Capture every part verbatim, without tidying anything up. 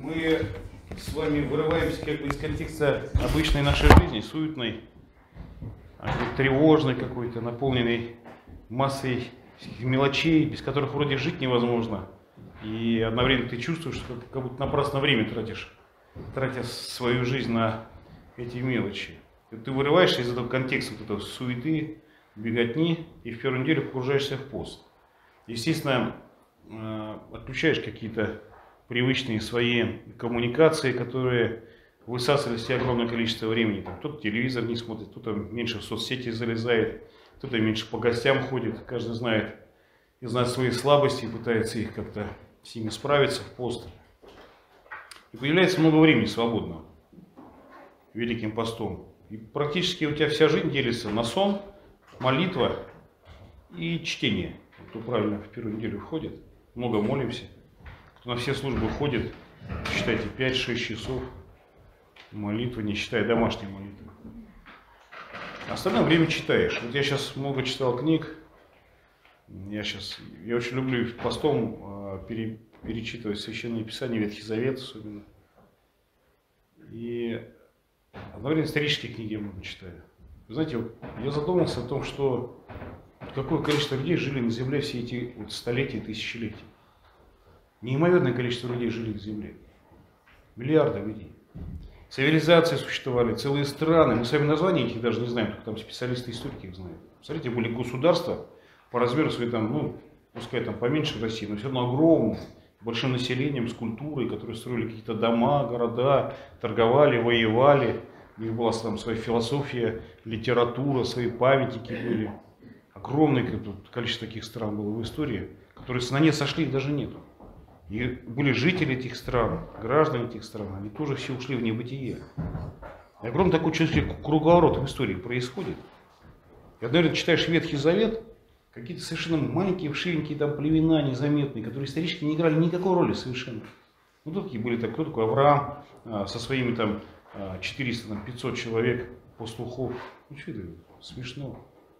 мы с вами вырываемся как бы из контекста обычной нашей жизни, суетной, тревожной какой-то, наполненной массой мелочей, без которых вроде жить невозможно. И одновременно ты чувствуешь, что ты как будто напрасно время тратишь, тратя свою жизнь на эти мелочи. Ты вырываешься из этого контекста вот этого суеты, беготни, и в первую неделю погружаешься в пост. Естественно, отключаешь какие-то привычные свои коммуникации, которые высасывали из себя огромное количество времени. Там кто-то телевизор не смотрит, кто-то меньше в соцсети залезает, кто-то меньше по гостям ходит. Каждый знает из нас свои слабости и пытается их как-то с ними справиться в пост. И появляется много времени свободного Великим постом. И практически у тебя вся жизнь делится на сон, молитва и чтение. Кто правильно в первую неделю входит, много молимся. Кто на все службы ходит, считайте, пять-шесть часов молитвы, не считая домашней молитвы. Остальное время читаешь. Вот я сейчас много читал книг. Я сейчас, я очень люблю постом пере, перечитывать Священное Писание, Ветхий Завет особенно. И одновременно исторические книги я много читаю. Вы знаете, я задумался о том, что какое количество людей жили на Земле все эти вот столетия и тысячелетия. Неимоверное количество людей жили на Земле. Миллиарды людей. Цивилизации существовали, целые страны. Мы с вами названия этих даже не знаем, только там специалисты-историки их знают. Смотрите, были государства по размеру своей, там, ну, пускай там поменьше России, но все равно огромные, большим населением, с культурой, которые строили какие-то дома, города, торговали, воевали. У них была там своя философия, литература, свои памятники были. Огромное количество таких стран было в истории, которые на нет сошли, их даже нету. И были жители этих стран, граждане этих стран, они тоже все ушли в небытие. И огромный такой чувствительный круговорот в истории происходит. И, наверное, читаешь Ветхий Завет, какие-то совершенно маленькие, вшивенькие там племена незаметные, которые исторически не играли никакой роли совершенно. Ну, тут такие были, так, кто такой Авраам а, со своими там четыреста-пятьсот человек пастухов. Ну, что это смешно.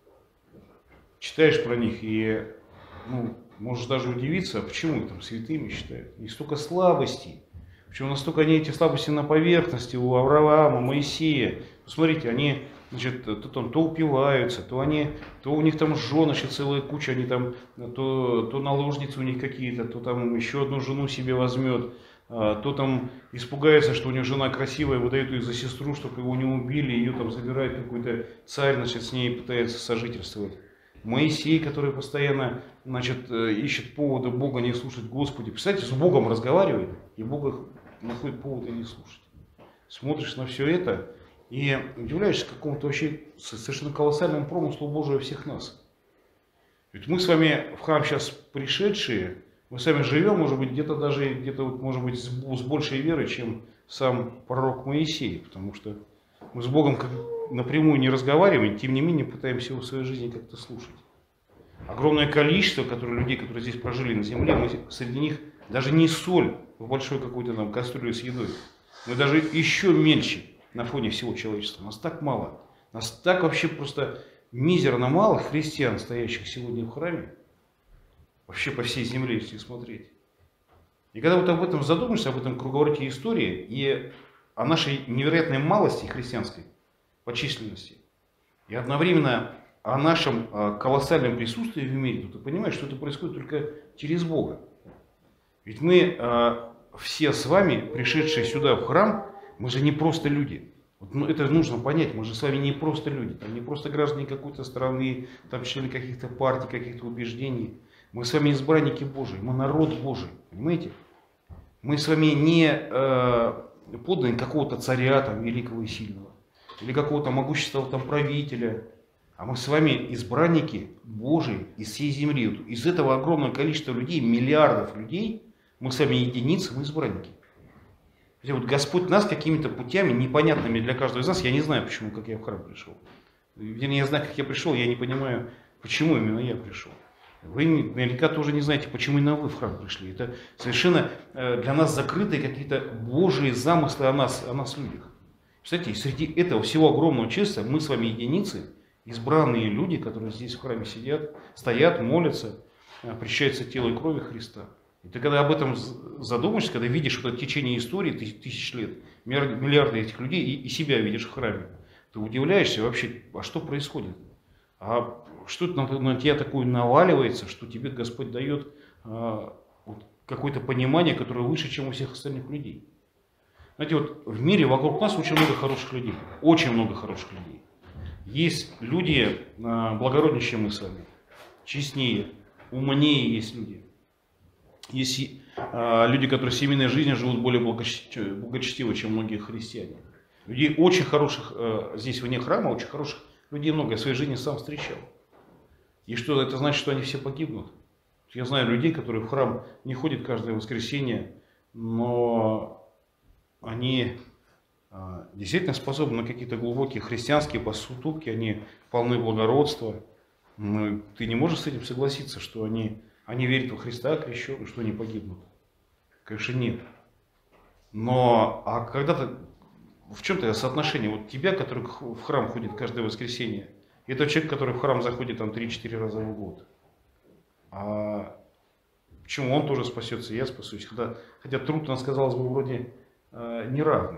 Читаешь про них и, ну, можешь даже удивиться, почему их там святыми считают. И столько слабостей. Почему настолько они, эти слабости на поверхности у Авраама, Моисея. Посмотрите, они, значит, то, там, то упиваются, то, они, то у них там жен, значит, целая куча, они там, то, то наложницы у них какие-то, то там еще одну жену себе возьмет, то там испугается, что у него жена красивая, выдает ее за сестру, чтобы его не убили, ее там забирает какой-то царь, значит, с ней пытается сожительствовать. Моисей, который постоянно, значит, ищет повода Бога не слушать Господи. Представляете, с Богом разговаривает, и Бог находит повода не слушать. Смотришь на все это и удивляешься какому-то вообще совершенно колоссальному промыслу Божию всех нас. Ведь мы с вами в храм сейчас пришедшие, мы с вами живем, может быть, где-то даже, где-то, вот, может быть, с большей верой, чем сам пророк Моисей, потому что мы с Богом как напрямую не разговариваем, тем не менее пытаемся его в своей жизни как-то слушать. Огромное количество которые, людей, которые здесь прожили на земле, мы среди них даже не соль в большой какой-то там кастрюле с едой. Мы даже еще меньше на фоне всего человечества. Нас так мало. Нас так вообще просто мизерно мало христиан, стоящих сегодня в храме. Вообще по всей земле, если смотреть. И когда вот об этом задумаешься, об этом круговороте истории и о нашей невероятной малости христианской по численности, и одновременно о нашем колоссальном присутствии в мире, то ты понимаешь, что это происходит только через Бога. Ведь мы все с вами, пришедшие сюда в храм, мы же не просто люди. Вот, ну, это нужно понять, мы же с вами не просто люди, там, не просто граждане какой-то страны, там, члены каких-то партий, каких-то убеждений. Мы с вами избранники Божии, мы народ Божий, понимаете? Мы с вами не э, подданные какого-то царя там, великого и сильного, или какого-то могущественного там, правителя, а мы с вами избранники Божии из всей земли. Вот из этого огромного количества людей, миллиардов людей, мы с вами единицы, мы избранники. Вот Господь нас какими-то путями, непонятными для каждого из нас, я не знаю, почему, как я в храм пришел. Вернее, я знаю, как я пришел, я не понимаю, почему именно я пришел. Вы наверняка тоже не знаете, почему именно вы в храм пришли. Это совершенно для нас закрытые какие-то Божьи замыслы о нас, о нас людях. Представляете, среди этого всего огромного числа мы с вами единицы, избранные люди, которые здесь в храме сидят, стоят, молятся, причащаются тела и крови Христа. И ты когда об этом задумаешься, когда видишь вот это течение истории тысяч лет, миллиарды этих людей, и, и себя видишь в храме, ты удивляешься вообще, а что происходит? А что это на, на тебя такое наваливается, что тебе Господь дает а, вот, какое-то понимание, которое выше, чем у всех остальных людей. Знаете, вот в мире вокруг нас очень много хороших людей. Очень много хороших людей. Есть люди а, благороднее, чем мы с вами. Честнее, умнее есть люди. Есть а, люди, которые в семейной жизни живут более благочестиво, чем многие христиане. Людей очень хороших, а, здесь вне храма, очень хороших людей много. Я в своей жизни сам встречал. И что, это значит, что они все погибнут? Я знаю людей, которые в храм не ходят каждое воскресенье, но они а, действительно способны на какие-то глубокие христианские поступки, они полны благородства. Но ты не можешь с этим согласиться, что они, они верят во Христа, крещены, что они погибнут. Конечно, нет. Но а когда-то, в чем-то соотношение, вот тебя, который в храм ходит каждое воскресенье, и это человек, который в храм заходит там три-четыре раза в год. А почему он тоже спасется, и я спасусь? Хотя, хотя труд у нас, казалось бы, вроде э, неравный.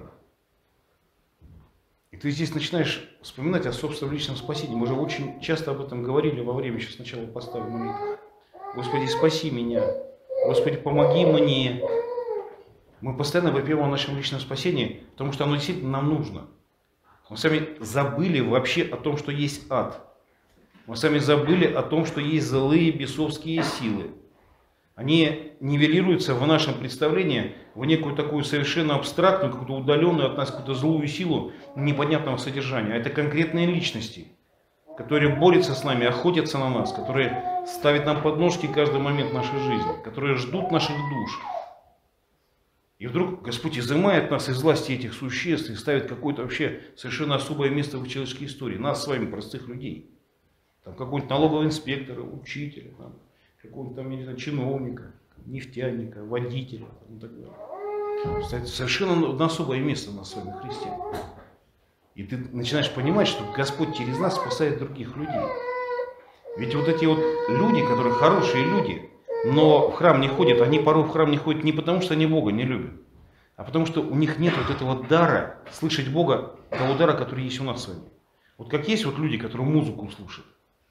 И ты здесь начинаешь вспоминать о собственном личном спасении. Мы же очень часто об этом говорили во время сейчас начала поста в молитвах. Господи, спаси меня. Господи, помоги мне. Мы постоянно вопием о нашем личном спасении, потому что оно действительно нам нужно. Мы сами забыли вообще о том, что есть ад. Мы сами забыли о том, что есть злые бесовские силы. Они нивелируются в нашем представлении в некую такую совершенно абстрактную, какую-то удаленную от нас какую-то злую силу непонятного содержания. А это конкретные личности, которые борются с нами, охотятся на нас, которые ставят нам подножки каждый момент нашей жизни, которые ждут наших душ. И вдруг Господь изымает нас из власти этих существ и ставит какое-то вообще совершенно особое место в человеческой истории. Нас с вами, простых людей. Там какого-нибудь налогового инспектора, учителя, там, какого-нибудь там, я не знаю, чиновника, нефтяника, водителя и так далее. Ставит совершенно на особое место нас с вами, христиане. И ты начинаешь понимать, что Господь через нас спасает других людей. Ведь вот эти вот люди, которые хорошие люди, но в храм не ходят, они порой в храм не ходят не потому, что они Бога не любят, а потому что у них нет вот этого дара слышать Бога, того дара, который есть у нас с вами. Вот как есть вот люди, которые музыку слушают,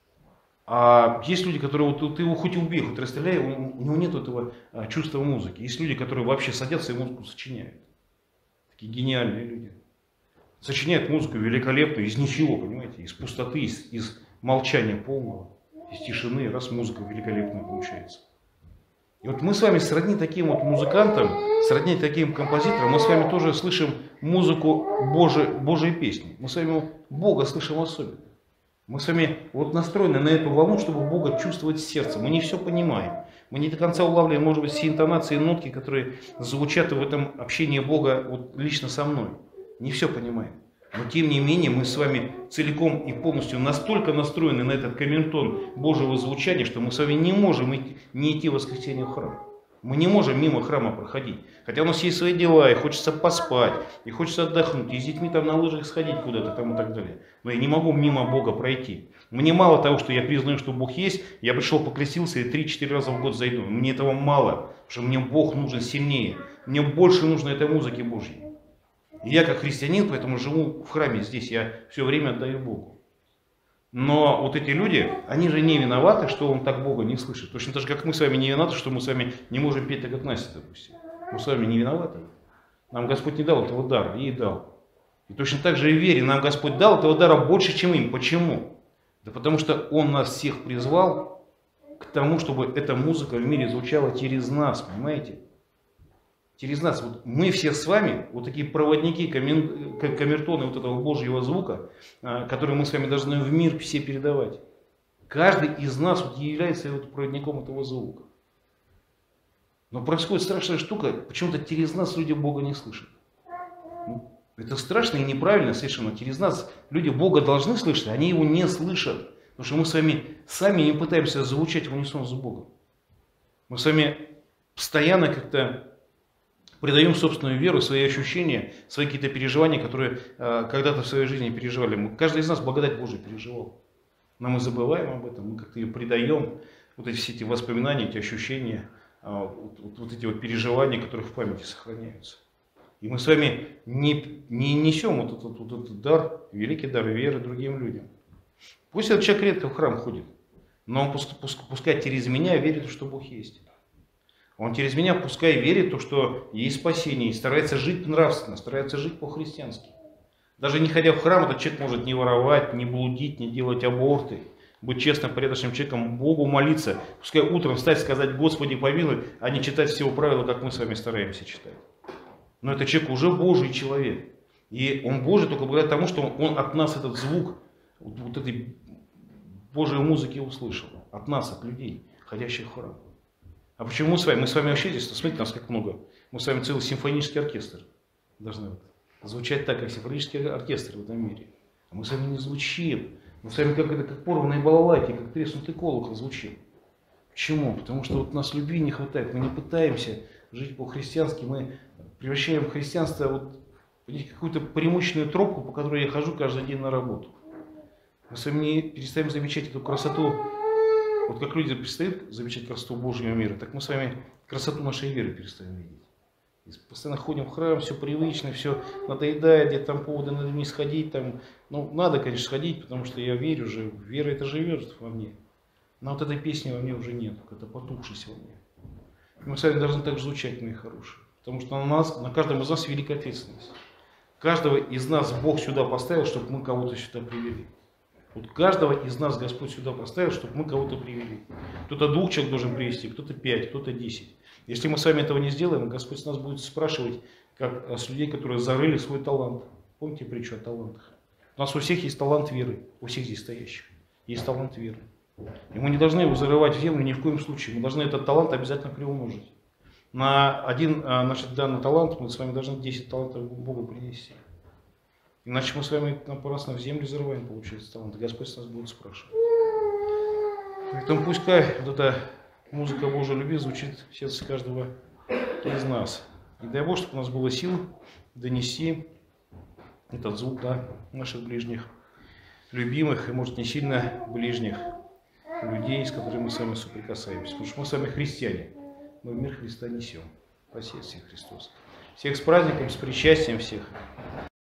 а есть люди, которые, вот, ты его хоть убей, хоть расстреляй, у него нет этого а, чувства музыки. Есть люди, которые вообще садятся и музыку сочиняют. Такие гениальные люди. Сочиняют музыку великолепную, из ничего, понимаете, из пустоты, из, из молчания полного, из тишины, раз музыка великолепная получается. И вот мы с вами сродни таким вот музыкантам, сродни таким композиторам, мы с вами тоже слышим музыку Божьей, Божьей песни. Мы с вами Бога слышим особенно. Мы с вами вот настроены на эту волну, чтобы Бога чувствовать сердцем. Мы не все понимаем. Мы не до конца улавливаем, может быть, все интонации и нотки, которые звучат в этом общении Бога вот лично со мной. Не все понимаем. Но тем не менее мы с вами целиком и полностью настолько настроены на этот камертон Божьего звучания, что мы с вами не можем идти, не идти в воскресенье в храм. Мы не можем мимо храма проходить. Хотя у нас есть свои дела, и хочется поспать, и хочется отдохнуть, и с детьми там на лыжах сходить куда-то там и так далее. Но я не могу мимо Бога пройти. Мне мало того, что я признаю, что Бог есть, я пришел, покрестился и три-четыре раза в год зайду. Мне этого мало, потому что мне Бог нужен сильнее. Мне больше нужно этой музыки Божьей. И я как христианин, поэтому живу в храме здесь, я все время отдаю Богу. Но вот эти люди, они же не виноваты, что он так Бога не слышит. Точно так же, как мы с вами не виноваты, что мы с вами не можем петь так, как Настя, допустим. Мы с вами не виноваты. Нам Господь не дал этого дара, ей дал. И точно так же и в вере нам Господь дал этого дара больше, чем им. Почему? Да потому что Он нас всех призвал к тому, чтобы эта музыка в мире звучала через нас, понимаете? Через нас. Вот мы все с вами, вот такие проводники, камертоны вот этого Божьего звука, которые мы с вами должны в мир все передавать. Каждый из нас вот является вот проводником этого звука. Но происходит страшная штука, почему-то через нас люди Бога не слышат. Это страшно и неправильно совершенно. Через нас люди Бога должны слышать, а они его не слышат. Потому что мы с вами сами не пытаемся звучать в унисон с Богом. Мы с вами постоянно как-то придаем собственную веру, свои ощущения, свои какие-то переживания, которые э, когда-то в своей жизни переживали. Мы, каждый из нас благодать Божию переживал. Но мы забываем об этом, мы как-то ее придаем, вот эти все эти воспоминания, эти ощущения вот, вот, вот эти вот переживания, которые в памяти сохраняются. И мы с вами не, не несем вот этот, вот этот дар, великий дар веры другим людям. Пусть этот человек редко в храм ходит, но он пускай, пускай через меня верит, что Бог есть. Он через меня пускай верит в то, что есть спасение, и старается жить нравственно, старается жить по-христиански. Даже не ходя в храм, этот человек может не воровать, не блудить, не делать аборты, быть честным, порядочным человеком, Богу молиться. Пускай утром встать, сказать «Господи, помилуй», а не читать всего правила, как мы с вами стараемся читать. Но этот человек уже Божий человек. И он Божий только благодаря тому, что он от нас этот звук, вот, вот этой Божьей музыки услышал. От нас, от людей, ходящих в храм. А почему мы с вами? Мы с вами вообще здесь, смотрите, нас как много. Мы с вами целый симфонический оркестр. Должны вот звучать так, как симфонический оркестр в этом мире. А мы с вами не звучим. Мы с вами как, это, как порванные балалайки, как треснутый колокол звучим. Почему? Потому что вот нас любви не хватает. Мы не пытаемся жить по-христиански. Мы превращаем христианство вот в какую-то преимущественную тропку, по которой я хожу каждый день на работу. Мы с вами не перестаем замечать эту красоту. Вот как люди перестают замечать красоту Божьего мира, так мы с вами красоту нашей веры перестаем видеть. И постоянно ходим в храм, все привычно, все надоедает, где-то там поводы надо не сходить. Там. Ну, надо, конечно, сходить, потому что я верю же, вера это живет во мне. Но вот этой песни во мне уже нет, это потухшесть во мне. И мы с вами должны так звучать, мои хорошие. Потому что на нас, на каждом из нас великая ответственность. Каждого из нас Бог сюда поставил, чтобы мы кого-то сюда привели. Вот каждого из нас Господь сюда поставил, чтобы мы кого-то привели. Кто-то двух человек должен привести, кто-то пять, кто-то десять. Если мы с вами этого не сделаем, Господь с нас будет спрашивать, как с людей, которые зарыли свой талант. Помните притчу о талантах? У нас у всех есть талант веры, у всех здесь стоящих есть талант веры. И мы не должны его зарывать в землю ни в коем случае. Мы должны этот талант обязательно приумножить. На один наш данный талант мы с вами должны десять талантов Богу принести. Иначе мы с вами напрасно в землю зарываем, получается, талант. Господь с нас будет спрашивать. Поэтому пускай вот эта музыка Божьей любви звучит в сердце каждого из нас. И дай Бог, чтобы у нас было сил донести этот звук до наших ближних, любимых и, может, не сильно ближних людей, с которыми мы с вами соприкасаемся. Потому что мы с вами христиане. Мы в мир Христа несем. Спасибо всех Христос. Всех с праздником, с причастием всех.